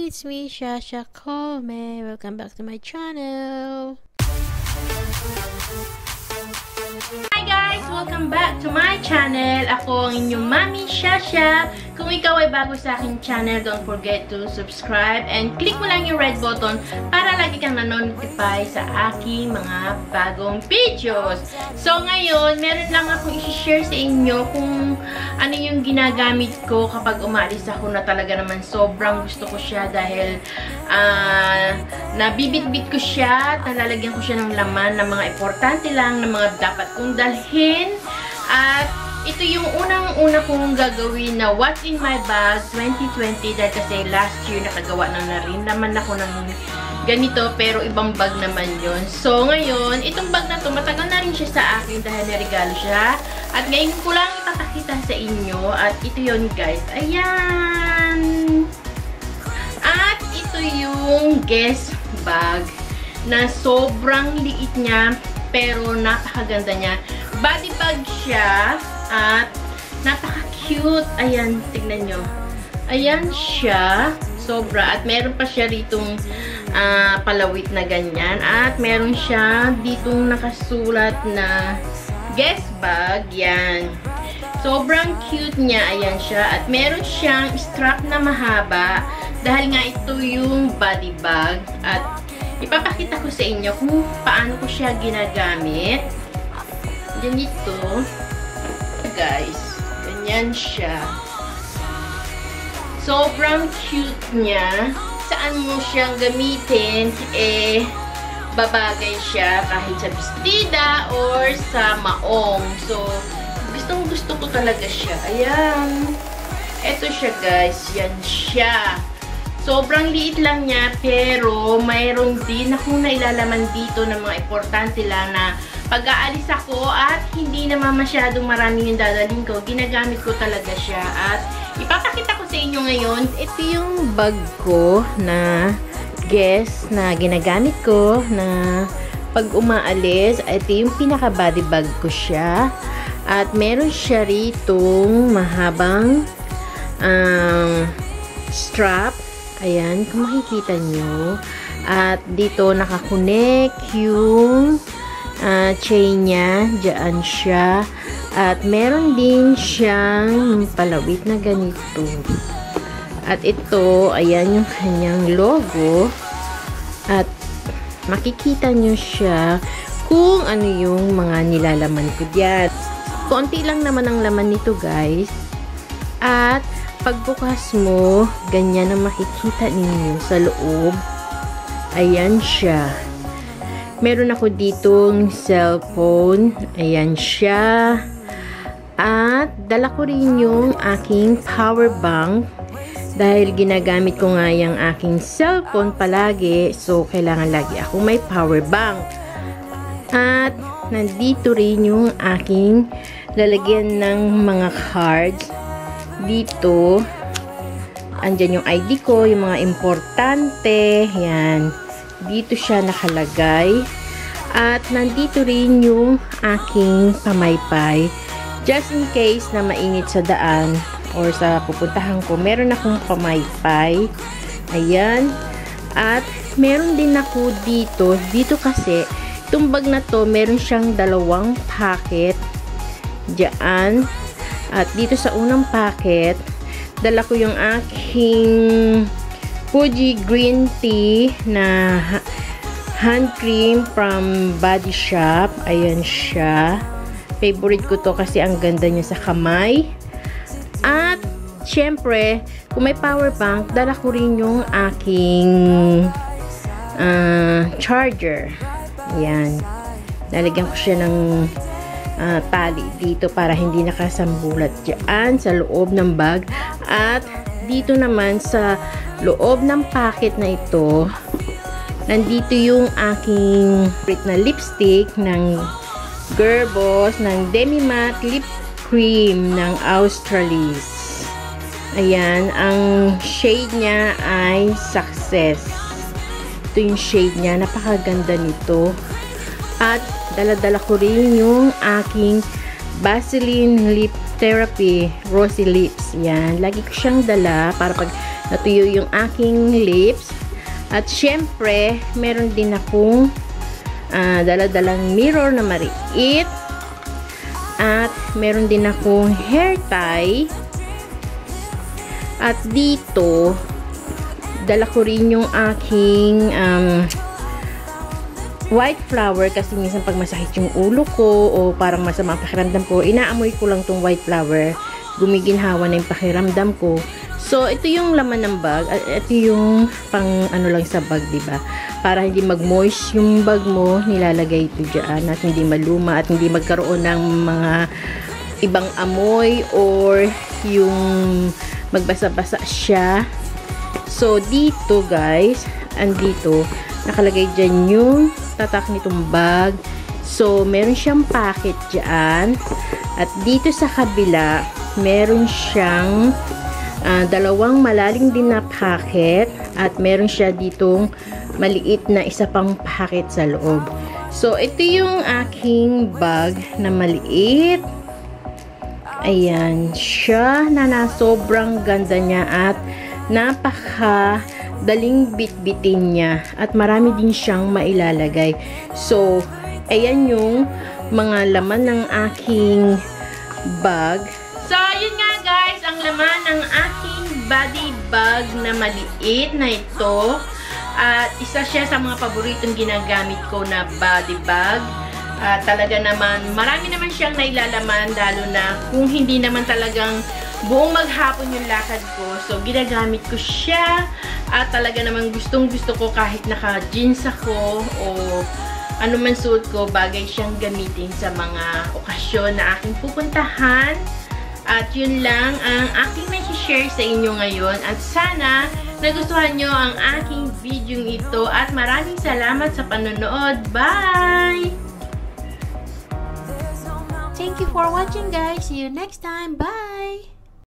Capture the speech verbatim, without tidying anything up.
It's me, Shasha Kome. Welcome back to my channel. Hi guys! Welcome back to my channel. Ako ang inyong Mami Shasha. Kung ikaw ay bago sa aking channel, don't forget to subscribe and click mo lang yung red button para lagi kang na-notify sa aking mga bagong videos. So ngayon, meron lang akong i-share sa inyo kung ano yung ginagamit ko kapag umalis ako na talaga naman sobrang gusto ko siya dahil uh, nabibit-bit ko siya, nalalagyan ko siya ng laman ng mga importante lang, ng mga dapat kong dalhin. At ito yung unang-una kong gagawin na What's in my bag twenty twenty dahil kasi last year nakagawa na na rin naman ako ng ganito pero ibang bag naman yon. So ngayon, itong bag na to matagal na rin siya sa akin dahil naregalo siya. At ngayon ko lang ipapakita sa inyo at ito yon guys. Ayan! At ito yung Guess bag na sobrang liit niya pero napakaganda niya. Body bag siya. At napaka-cute. Ayan, tignan nyo. Ayan siya. Sobra. At meron pa siya ritong uh, palawit na ganyan. At meron siya ditong nakasulat na Guess bag. Yan. Sobrang cute niya. Ayan siya. At meron siyang strap na mahaba. Dahil nga ito yung body bag. At ipapakita ko sa inyo kung paano ko siya ginagamit. Ganito. Guys, ganyan siya. Sobrang cute niya. Saan mo siyang gamitin, eh, babagay siya kahit sa bestida or sa maong. So, gustong gusto ko talaga siya. Ayan. Ito siya guys. Yan siya. Sobrang liit lang niya, pero mayroon din akong nailalaman dito ng mga importante lang na pag-aalis ako at hindi naman masyadong maraming yung dadalhin ko, ginagamit ko talaga siya. At ipapakita ko sa inyo ngayon, ito yung bag ko na Guess na ginagamit ko na pag umaalis. Ito yung pinaka-body bag ko siya. At meron siya ritong mahabang um, strap. Ayan, kung makikita nyo. At dito nakakonect yung Uh, chain niya, dyan siya. At meron din siyang palawit na ganito. At ito, ayan yung kanyang logo. At makikita nyo siya kung ano yung mga nilalaman ko dyan. Konti lang naman ang laman nito guys. At pagbukas mo, ganyan ang makikita ninyo sa loob. Ayan siya. Meron ako ditong cellphone. Ayan siya. At dala ko rin yung aking power bank. Dahil ginagamit ko nga yung aking cellphone palagi. So, kailangan lagi ako may power bank. At nandito rin yung aking lalagyan ng mga cards. Dito. Andyan yung I D ko. Yung mga importante. Yan. Dito siya nakalagay. At nandito rin yung aking pamaypay. Just in case na mainit sa daan or sa pupuntahan ko, meron akong pamaypay. Ayan. At meron din ako dito. Dito kasi, itong bag na to, meron siyang dalawang packet. Diyan. At dito sa unang packet, dala ko yung aking Fuji green tea na hand cream from Body Shop. Ayan siya. Favorite ko to kasi ang ganda niya sa kamay. At syempre, kung may power bank, dala ko rin yung aking uh, charger. Ayan. Lalagyan ko siya ng uh, tali dito para hindi nakasambulat dyan sa loob ng bag. At dito naman sa loob ng packet na ito, nandito yung aking favorite na lipstick ng Girl Boss, ng Demi Matte Lip Cream ng Australis. Ayan, ang shade niya ay Success. Ito yung shade niya, napakaganda nito. At dala-dala ko rin yung aking Vaseline Lip Therapy Rosy Lips. Yan, lagi ko siyang dala para pag natuyo yung aking lips. At syempre, meron din akong uh, dala-dalang mirror na maliit. At meron din akong hair tie. At dito, dala ko rin yung aking um, white flower kasi minsan pag masakit yung ulo ko o parang masama ang pakiramdam ko, inaamoy ko lang tong white flower. Gumiginhawa na yung pakiramdam ko. So, ito yung laman ng bag. Ito yung pang ano lang sa bag, diba? Para hindi mag-moist yung bag mo, nilalagay ito dyan at hindi maluma at hindi magkaroon ng mga ibang amoy or yung magbasa-basa siya. So, dito guys, andito, nakalagay dyan yung tatak nitong bag. So, meron siyang packet dyan. At dito sa kabila, meron siyang Uh, dalawang malalim din na packet at meron siya ditong maliit na isa pang packet sa loob. So, ito yung aking bag na maliit. Ayan siya na na sobrang ganda niya at napaka daling bitbitin niya at marami din siyang mailalagay. So, ayan yung mga laman ng aking bag. So, yun nga guys, ang laman ng aking body bag na maliit na ito. At isa siya sa mga paboritong ginagamit ko na body bag. At talaga naman, marami naman siyang nailalaman, lalo na kung hindi naman talagang buong maghapon yung lakad ko. So, ginagamit ko siya. At talaga naman gustong gusto ko kahit naka-jeans ako o ano man suot ko, bagay siyang gamitin sa mga okasyon na aking pupuntahan. At yun lang ang aking may share sa inyo ngayon. At sana nagustuhan nyo ang aking video ito. At maraming salamat sa panonood. Bye! Thank you for watching guys. See you next time. Bye!